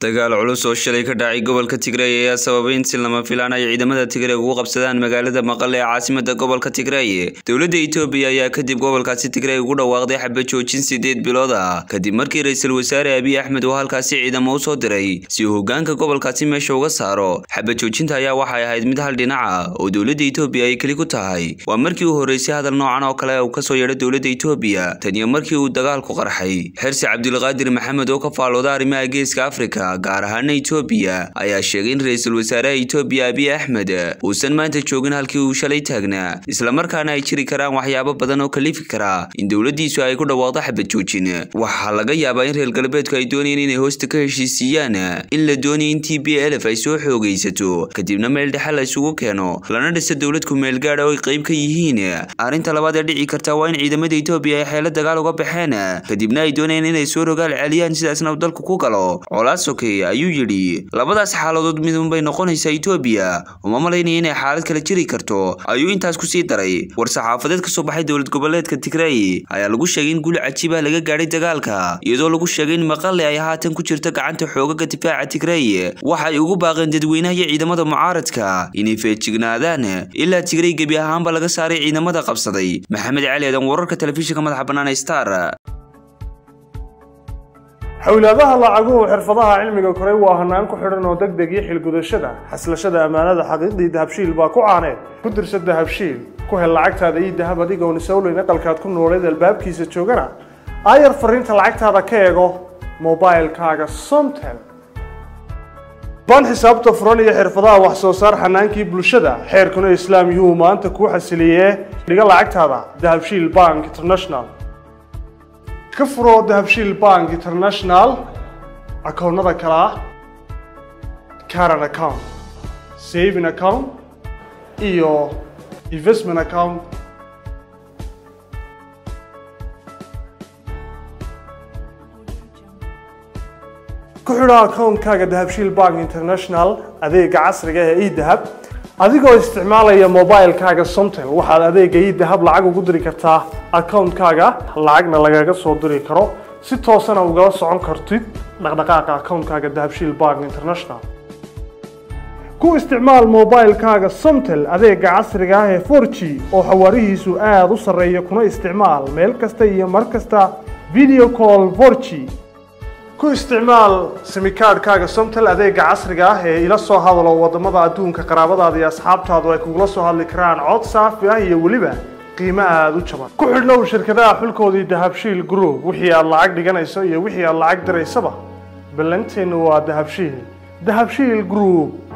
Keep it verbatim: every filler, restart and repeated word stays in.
dagaal culus oo shalay ka dhacay gobolka Tigray ayaa sababay in si lama filaan ay ciidamada Tigray ugu qabsadaan magaalada Maqale ee caasimadda gobolka Tigray. Dowladda Itoobiya ayaa kadib gobolkaasi Tigray ugu dhawaaqday xabad joojin sideed bilood ah kadib markii ra'iisul wasaare Abiy Ahmed uu halkaasi ciidamo u soo diray si uu hoggaanka gobolkaasi meesha uga saaro. Xabad joojinta ayaa waxay ahayd mid hal dhinac ah oo dowladda Itoobiya ay kali ku tahay. Waa markii uu horeysay hadal noocan oo kale uu ka soo yeedhay dowladda Itoobiya tan iyo markii uu dagaalku qarxay. Xirsi Cabdulqaadir Maxamed oo ka faalooda arrimaha Geeska Afrika gaar ahaan Itoobiya ayaa sheegay in ra'iisul wasaaraha Itoobiya Abiy Ahmed uusan maanta joogin halkii uu shalay taagnaa isla markaana ay jiri karaan waxyaabo badan oo kalifi kara in dowladdiisu ay ku dhawaaqdo xabad joojin. Waxa laga yaabaa in reer galbeedku ay doonayaan inay hoosta ka heshiisiyaan in la doonayo in T P L F ay soo xoogaysato kadibna meel dhexe la isugu keeno lana dhiso dowlad ku meel gaar ah oo ay qayb ka yihiin. Arrinta labaad ee dhici karta waa in ciidamada Itoobiya ay xeelad dagaal uga baxeen kadibna ay doonayaan inay soo rogaal celiyaan sidaasna dalku ku galo colaas ayuu yiri labadaas xaaladood mid un bay noqonaysaa Itoobiya uma malaynaya inay xaalad kala jiri karto ayuu intaas ku sii daray. war saxaafadeed ka soo baxay dowlad goboleedka Tigray ayaa lagu sheegay in guul cajiib ah laga gaaray dagaalka iyadoo lagu sheegay in Maqale ay haatan ku jirto gacanta xoogagga difaaca Tigray. waxay ugu baaqeen dadweynaha iyo ciidamada mucaaradka inay feejignaadaan ilaa Tigray gebi ahaanba laga saaray ciidamada qabsaday. Maxamed Cali Aadan, wararka telefishinka madaxa bannaan Star. xawlaadaha lacaguhu xirfadaha cilmiga koray waa hanaan ku xidhan oo degdeg iyo xilgudashada xaslashada amaanada xaqiiqdii dahabshiil baa ku caaneed ku dirsa dahabshiil ku hel lacagtaada iyo dahab adigoon isawleyn aqalkaad ku nooleed albaabkiisa joogana aayar fariinta lacagtaada ka eego mobilekaaga Somtel. baan xisaabta furan iyo xirfadaha wax soo saar xanaankii bulshada xeerkuna islaam yuhu maanta ku xasiliyee dhiga lacagtaada Dahabshiil Bank International. ka furo Dahabshiil Bank International akoonnada kala ah current account, saving account iyo investment account. ku xidho akoonkaaga Dahabshiil Bank International adeega casriga ah ee e-dahab adigoo isticmaalaya mobilekaaga Somtel. waxaad adeega e-dahab lacag ugu diri kartaa akoonkaaga lacagna lagaga soo diri karo si toosana ugala socon kartid dhaqdhaqaaqa akoonkaaga Dahabshiil Bank International. ku isticmaal mobilekaaga Somtel adeega casriga ah ee four G oo xawaarihiisu aad u sarreeya kuna isticmaal meel kasta iyo mar kasta video call four G. ku isticmaal simikaadhkaaga Somtel adeega casriga ah ee ila soo hadalo wadamada adduunka qaraabadaada iyo asxaabtaadu ay kugula soo hadli karaan cod saafi ah iyo weliba qiimo aad u jaban. ku xidhnow shirkadaha xulkoodii Dahabshiil Group wixii aad lacag dhiganayso iyo wixii aad lacag diraysaba ballanteenu waa Dahabshiil. Dahabshiil Group.